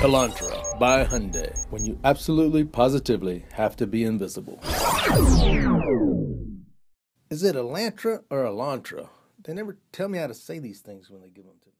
Elantra by Hyundai, when you absolutely positively have to be invisible. Is it Elantra or Elantra? They never tell me how to say these things when they give them to me.